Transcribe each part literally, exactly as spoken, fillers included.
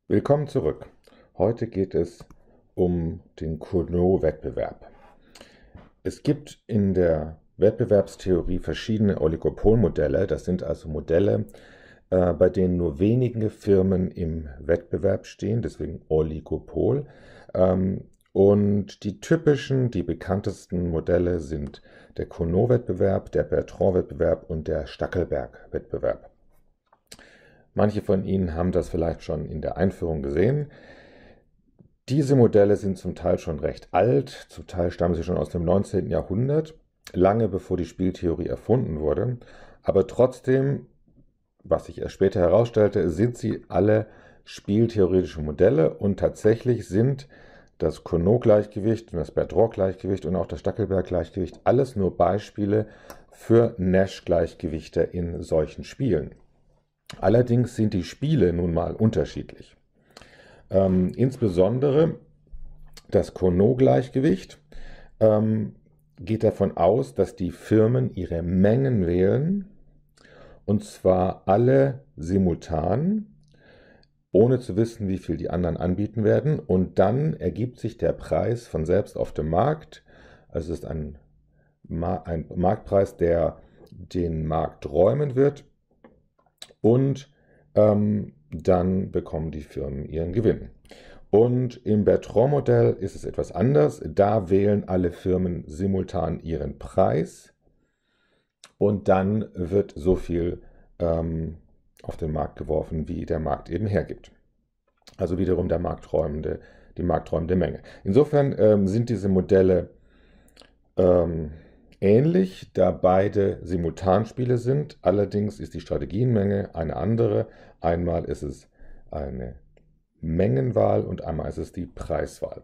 Willkommen zurück. Heute geht es um den Cournot-Wettbewerb. Es gibt in der Wettbewerbstheorie verschiedene Oligopolmodelle. Das sind also Modelle, äh, bei denen nur wenige Firmen im Wettbewerb stehen, deswegen Oligopol. Ähm, und die typischen, die bekanntesten Modelle sind der Cournot-Wettbewerb, der Bertrand-Wettbewerb und der Stackelberg-Wettbewerb. Manche von Ihnen haben das vielleicht schon in der Einführung gesehen. Diese Modelle sind zum Teil schon recht alt, zum Teil stammen sie schon aus dem neunzehnten Jahrhundert, lange bevor die Spieltheorie erfunden wurde. Aber trotzdem, was sich erst später herausstellte, sind sie alle spieltheoretische Modelle und tatsächlich sind das Cournot-Gleichgewicht und das Bertrand-Gleichgewicht und auch das Stackelberg-Gleichgewicht alles nur Beispiele für Nash-Gleichgewichte in solchen Spielen. Allerdings sind die Spiele nun mal unterschiedlich. Ähm, insbesondere das Cournot-Gleichgewicht ähm, geht davon aus, dass die Firmen ihre Mengen wählen, und zwar alle simultan, ohne zu wissen, wie viel die anderen anbieten werden. Und dann ergibt sich der Preis von selbst auf dem Markt. Also es ist ein, Ma- ein Marktpreis, der den Markt räumen wird. Und ähm, dann bekommen die Firmen ihren Gewinn. Und im Bertrand-Modell ist es etwas anders. Da wählen alle Firmen simultan ihren Preis und dann wird so viel ähm, auf den Markt geworfen, wie der Markt eben hergibt. Also wiederum der markträumende, die markträumende Menge. Insofern ähm, sind diese Modelle ähm, ähnlich, da beide Simultanspiele sind. Allerdings ist die Strategienmenge eine andere. Einmal ist es eine Mengenwahl und einmal ist es die Preiswahl.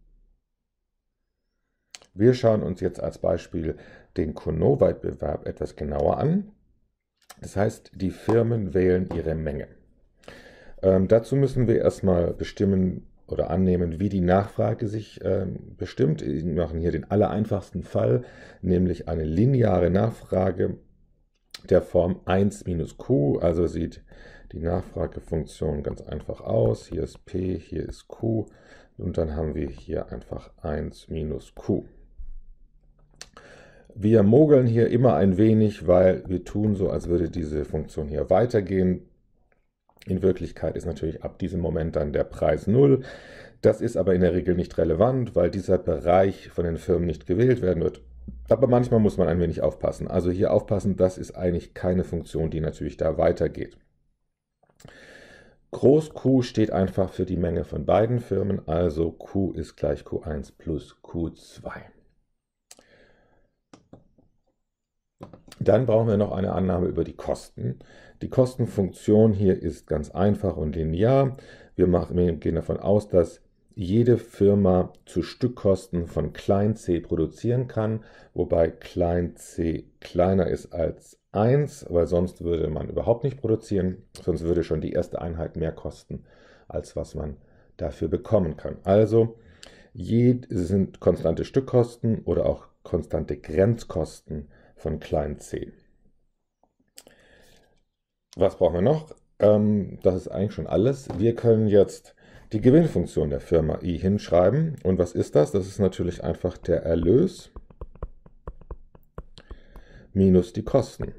Wir schauen uns jetzt als Beispiel den Cournot-Wettbewerb etwas genauer an. Das heißt, die Firmen wählen ihre Menge. Ähm, dazu müssen wir erstmal bestimmen oder annehmen, wie die Nachfrage sich ähm, bestimmt. Wir machen hier den allereinfachsten Fall, nämlich eine lineare Nachfrage der Form eins minus q. Also sieht die Nachfragefunktion ganz einfach aus. Hier ist P, hier ist Q und dann haben wir hier einfach eins minus q. Wir mogeln hier immer ein wenig, weil wir tun so, als würde diese Funktion hier weitergehen. In Wirklichkeit ist natürlich ab diesem Moment dann der Preis null. Das ist aber in der Regel nicht relevant, weil dieser Bereich von den Firmen nicht gewählt werden wird. Aber manchmal muss man ein wenig aufpassen. Also hier aufpassen, das ist eigentlich keine Funktion, die natürlich da weitergeht. Groß Q steht einfach für die Menge von beiden Firmen, also Q ist gleich Q eins plus Q zwei. Dann brauchen wir noch eine Annahme über die Kosten. Die Kostenfunktion hier ist ganz einfach und linear. Wir, machen, wir gehen davon aus, dass jede Firma zu Stückkosten von klein c produzieren kann, wobei klein c kleiner ist als eins, weil sonst würde man überhaupt nicht produzieren, sonst würde schon die erste Einheit mehr kosten, als was man dafür bekommen kann. Also je sind konstante Stückkosten oder auch konstante Grenzkosten von klein c. Was brauchen wir noch? Ähm, das ist eigentlich schon alles. Wir können jetzt die Gewinnfunktion der Firma I hinschreiben. Und was ist das? Das ist natürlich einfach der Erlös minus die Kosten.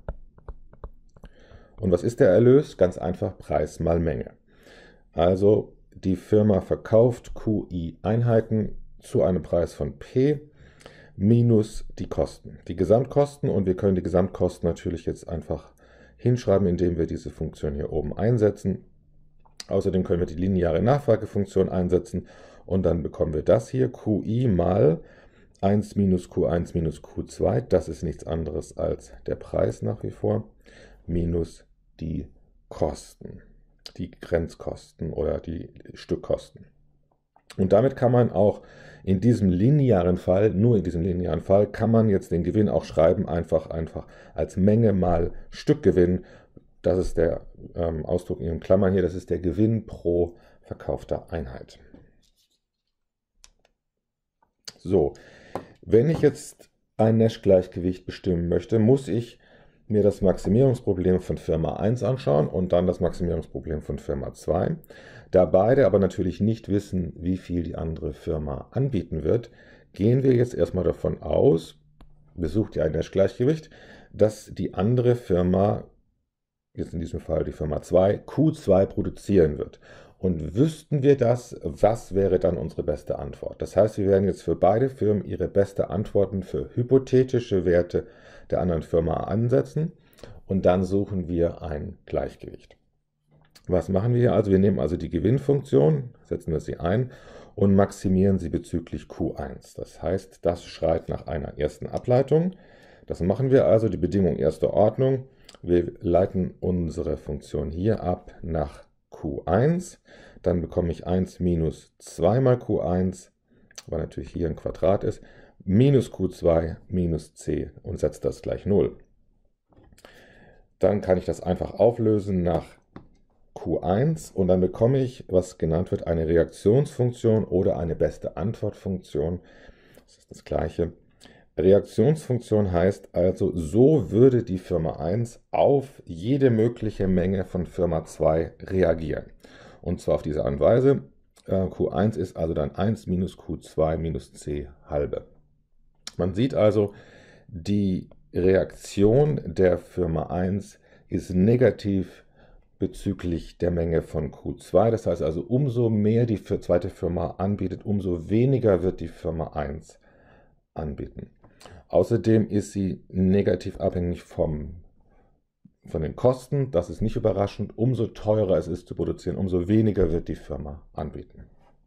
Und was ist der Erlös? Ganz einfach Preis mal Menge. Also die Firma verkauft Q I Einheiten zu einem Preis von P minus die Kosten, die Gesamtkosten, und wir können die Gesamtkosten natürlich jetzt einfach hinschreiben, indem wir diese Funktion hier oben einsetzen. Außerdem können wir die lineare Nachfragefunktion einsetzen und dann bekommen wir das hier, Q I mal eins minus Q eins minus Q zwei, das ist nichts anderes als der Preis nach wie vor, minus die Kosten, die Grenzkosten oder die Stückkosten. Und damit kann man auch in diesem linearen Fall, nur in diesem linearen Fall, kann man jetzt den Gewinn auch schreiben, einfach, einfach als Menge mal Stückgewinn. Das ist der ähm, Ausdruck in den Klammern hier, das ist der Gewinn pro verkaufter Einheit. So, wenn ich jetzt ein Nash-Gleichgewicht bestimmen möchte, muss ich mir das Maximierungsproblem von Firma eins anschauen und dann das Maximierungsproblem von Firma zwei. Da beide aber natürlich nicht wissen, wie viel die andere Firma anbieten wird, gehen wir jetzt erstmal davon aus, besucht ihr ein Nash-Gleichgewicht, dass die andere Firma, jetzt in diesem Fall die Firma zwei, Q zwei produzieren wird. Und wüssten wir das, was wäre dann unsere beste Antwort? Das heißt, wir werden jetzt für beide Firmen ihre beste Antworten für hypothetische Werte der anderen Firma ansetzen und dann suchen wir ein Gleichgewicht. Was machen wir hier? Also wir nehmen also die Gewinnfunktion, setzen wir sie ein und maximieren sie bezüglich Q eins. Das heißt, das schreit nach einer ersten Ableitung. Das machen wir also, die Bedingung erster Ordnung. Wir leiten unsere Funktion hier ab nach Q eins. Dann bekomme ich eins minus zwei mal Q eins, weil natürlich hier ein Quadrat ist, minus Q zwei minus c und setze das gleich null. Dann kann ich das einfach auflösen nach Q eins und dann bekomme ich, was genannt wird, eine Reaktionsfunktion oder eine beste Antwortfunktion. Das ist das Gleiche. Reaktionsfunktion heißt also, so würde die Firma eins auf jede mögliche Menge von Firma zwei reagieren. Und zwar auf diese Art und Weise. Q eins ist also dann eins minus Q zwei minus c halbe. Man sieht also, die Reaktion der Firma eins ist negativ bezüglich der Menge von Q zwei. Das heißt also, umso mehr die zweite Firma anbietet, umso weniger wird die Firma eins anbieten. Außerdem ist sie negativ abhängig vom, von den Kosten. Das ist nicht überraschend. Umso teurer es ist zu produzieren, umso weniger wird die Firma anbieten.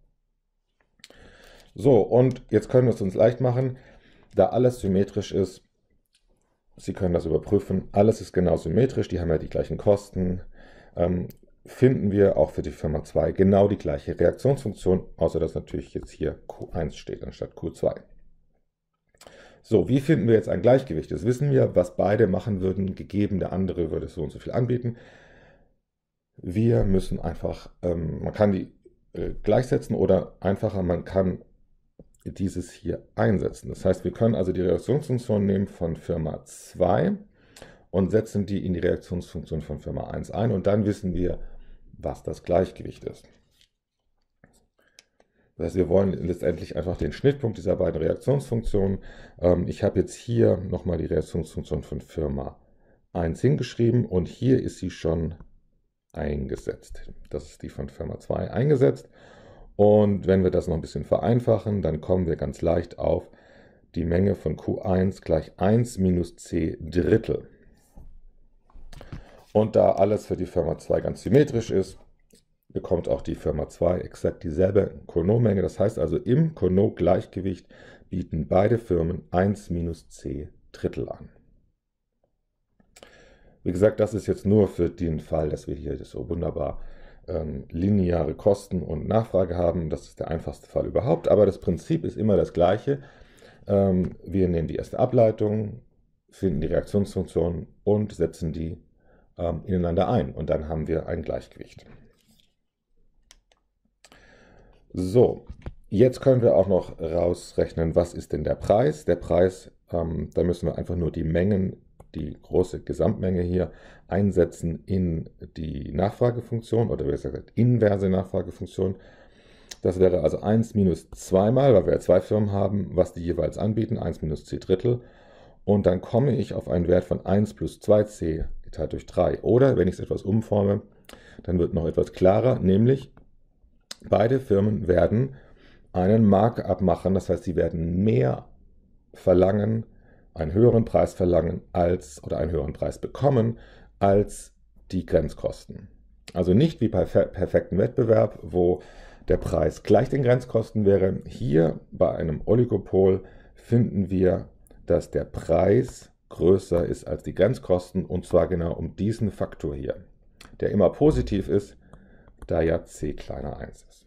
So, und jetzt können wir es uns leicht machen, da alles symmetrisch ist. Sie können das überprüfen. Alles ist genau symmetrisch. Die haben ja die gleichen Kosten. Ähm, finden wir auch für die Firma zwei genau die gleiche Reaktionsfunktion, außer dass natürlich jetzt hier Q eins steht anstatt Q zwei. So, wie finden wir jetzt ein Gleichgewicht? Das wissen wir, was beide machen würden, gegeben der andere würde so und so viel anbieten. Wir müssen einfach, ähm, man kann die äh, gleichsetzen oder einfacher, man kann dieses hier einsetzen. Das heißt, wir können also die Reaktionsfunktion nehmen von Firma zwei und setzen die in die Reaktionsfunktion von Firma eins ein und dann wissen wir, was das Gleichgewicht ist. Das heißt, wir wollen letztendlich einfach den Schnittpunkt dieser beiden Reaktionsfunktionen. Ähm, ich habe jetzt hier nochmal die Reaktionsfunktion von Firma eins hingeschrieben und hier ist sie schon eingesetzt. Das ist die von Firma zwei eingesetzt. Und wenn wir das noch ein bisschen vereinfachen, dann kommen wir ganz leicht auf die Menge von Q eins gleich eins minus c Drittel. Und da alles für die Firma zwei ganz symmetrisch ist, bekommt auch die Firma zwei exakt dieselbe Cournot-Menge. Das heißt also, im Cournot-Gleichgewicht bieten beide Firmen eins minus c Drittel an. Wie gesagt, das ist jetzt nur für den Fall, dass wir hier so wunderbar ähm, lineare Kosten und Nachfrage haben. Das ist der einfachste Fall überhaupt, aber das Prinzip ist immer das gleiche. Ähm, wir nehmen die erste Ableitung, finden die Reaktionsfunktion und setzen die ähm, ineinander ein und dann haben wir ein Gleichgewicht. So, jetzt können wir auch noch rausrechnen, was ist denn der Preis. Der Preis, ähm, da müssen wir einfach nur die Mengen, die große Gesamtmenge hier einsetzen in die Nachfragefunktion oder besser gesagt inverse Nachfragefunktion. Das wäre also eins minus zwei mal, weil wir ja zwei Firmen haben, was die jeweils anbieten, eins minus c Drittel. Und dann komme ich auf einen Wert von eins plus zwei c geteilt durch drei. Oder wenn ich es etwas umforme, dann wird noch etwas klarer, nämlich beide Firmen werden einen Markup machen, das heißt, sie werden mehr verlangen, einen höheren Preis verlangen als oder einen höheren Preis bekommen als die Grenzkosten. Also nicht wie bei perfekten Wettbewerb, wo der Preis gleich den Grenzkosten wäre. Hier bei einem Oligopol finden wir, dass der Preis größer ist als die Grenzkosten und zwar genau um diesen Faktor hier, der immer positiv ist, da ja c kleiner eins ist.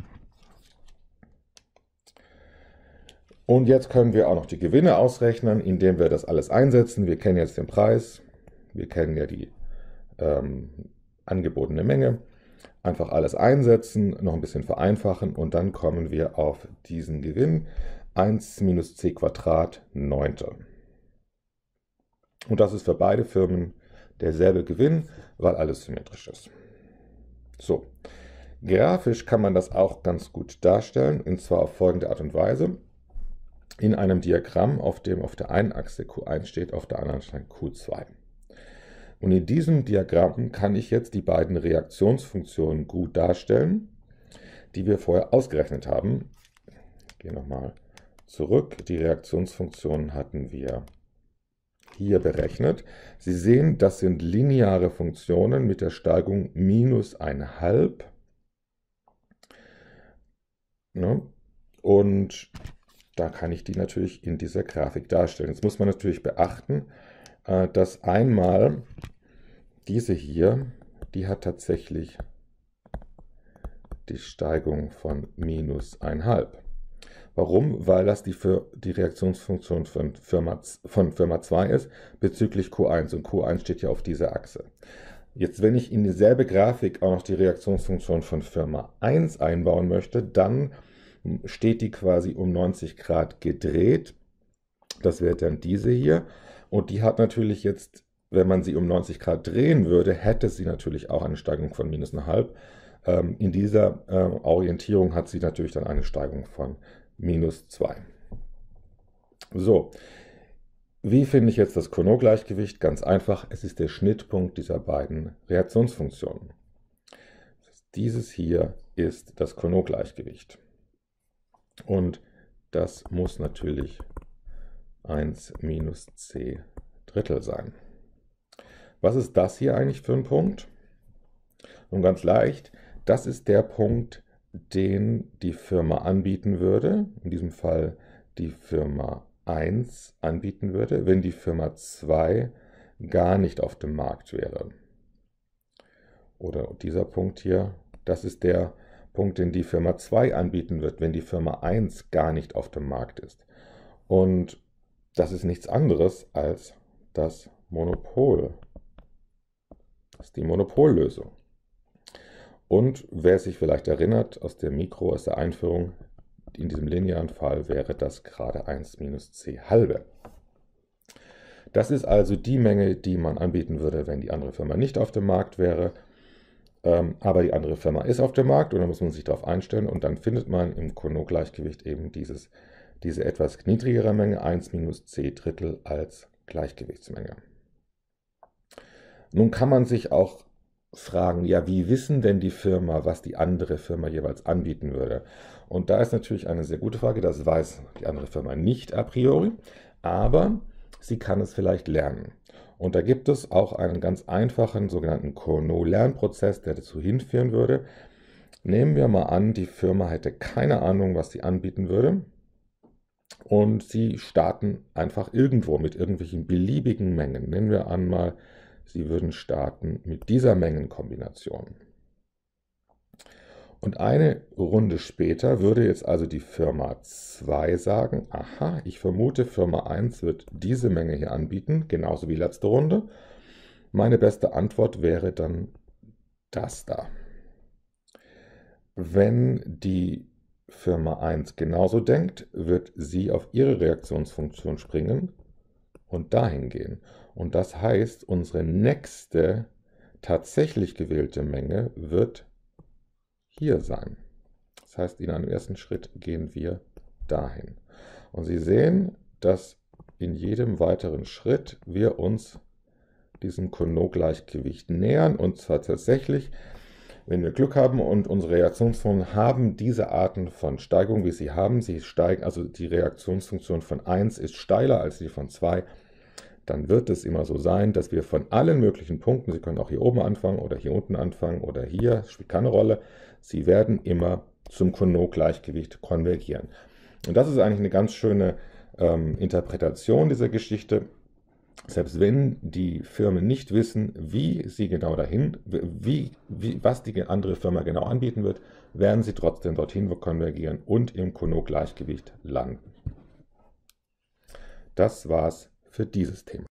Und jetzt können wir auch noch die Gewinne ausrechnen, indem wir das alles einsetzen. Wir kennen jetzt den Preis, wir kennen ja die ähm, angebotene Menge. Einfach alles einsetzen, noch ein bisschen vereinfachen und dann kommen wir auf diesen Gewinn. eins minus c Quadrat Neuntel. Und das ist für beide Firmen derselbe Gewinn, weil alles symmetrisch ist. So, grafisch kann man das auch ganz gut darstellen, und zwar auf folgende Art und Weise. In einem Diagramm, auf dem auf der einen Achse Q eins steht, auf der anderen steht Q zwei. Und in diesem Diagramm kann ich jetzt die beiden Reaktionsfunktionen gut darstellen, die wir vorher ausgerechnet haben. Ich gehe nochmal zurück. Die Reaktionsfunktionen hatten wir hier berechnet. Sie sehen, das sind lineare Funktionen mit der Steigung minus ein halb. Ne? Und da kann ich die natürlich in dieser Grafik darstellen. Jetzt muss man natürlich beachten, dass einmal diese hier, die hat tatsächlich die Steigung von minus ein halb. Warum? Weil das die, für die Reaktionsfunktion von Firma, von Firma zwei ist bezüglich Q eins, und Q eins steht ja auf dieser Achse. Jetzt, wenn ich in dieselbe Grafik auch noch die Reaktionsfunktion von Firma eins einbauen möchte, dann steht die quasi um neunzig Grad gedreht. Das wäre dann diese hier. Und die hat natürlich jetzt, wenn man sie um neunzig Grad drehen würde, hätte sie natürlich auch eine Steigung von minus ein halb. Ähm, in dieser äh, Orientierung hat sie natürlich dann eine Steigung von minus zwei. So, wie finde ich jetzt das Cournot-Gleichgewicht? Ganz einfach, es ist der Schnittpunkt dieser beiden Reaktionsfunktionen. Dieses hier ist das Cournot-Gleichgewicht. Und das muss natürlich eins minus c Drittel sein. Was ist das hier eigentlich für ein Punkt? Nun ganz leicht, das ist der Punkt, den die Firma anbieten würde, in diesem Fall die Firma eins anbieten würde, wenn die Firma zwei gar nicht auf dem Markt wäre. Oder dieser Punkt hier, das ist der Punkt, den die Firma zwei anbieten wird, wenn die Firma eins gar nicht auf dem Markt ist. Und das ist nichts anderes als das Monopol. Das ist die Monopollösung. Und wer sich vielleicht erinnert aus der Mikro, aus der Einführung, in diesem linearen Fall wäre das gerade eins minus c halbe. Das ist also die Menge, die man anbieten würde, wenn die andere Firma nicht auf dem Markt wäre. Ähm, aber die andere Firma ist auf dem Markt und da muss man sich darauf einstellen, und dann findet man im Cournot-Gleichgewicht eben dieses, diese etwas niedrigere Menge, eins minus c Drittel, als Gleichgewichtsmenge. Nun kann man sich auch fragen, ja, wie wissen denn die Firma, was die andere Firma jeweils anbieten würde? Und da ist natürlich eine sehr gute Frage, das weiß die andere Firma nicht a priori, aber sie kann es vielleicht lernen. Und da gibt es auch einen ganz einfachen sogenannten Cournot-Lernprozess, der dazu hinführen würde. Nehmen wir mal an, die Firma hätte keine Ahnung, was sie anbieten würde, und sie starten einfach irgendwo mit irgendwelchen beliebigen Mengen. Nehmen wir an mal, sie würden starten mit dieser Mengenkombination. Und eine Runde später würde jetzt also die Firma zwei sagen, aha, ich vermute, Firma eins wird diese Menge hier anbieten, genauso wie letzte Runde. Meine beste Antwort wäre dann das da. Wenn die Firma eins genauso denkt, wird sie auf ihre Reaktionsfunktion springen und dahin gehen. Und das heißt, unsere nächste tatsächlich gewählte Menge wird hier sein. Das heißt, in einem ersten Schritt gehen wir dahin. Und Sie sehen, dass in jedem weiteren Schritt wir uns diesem Cournot-Gleichgewicht nähern, und zwar tatsächlich, wenn wir Glück haben und unsere Reaktionsfunktionen haben diese Arten von Steigung, wie sie haben, sie steigen, also die Reaktionsfunktion von eins ist steiler als die von zwei, dann wird es immer so sein, dass wir von allen möglichen Punkten, Sie können auch hier oben anfangen oder hier unten anfangen oder hier, spielt keine Rolle, sie werden immer zum Cournot-Gleichgewicht konvergieren. Und das ist eigentlich eine ganz schöne ähm, Interpretation dieser Geschichte. Selbst wenn die Firmen nicht wissen, wie sie genau dahin, wie, wie, was die andere Firma genau anbieten wird, werden sie trotzdem dorthin konvergieren und im Cournot-Gleichgewicht landen. Das war's für dieses Thema.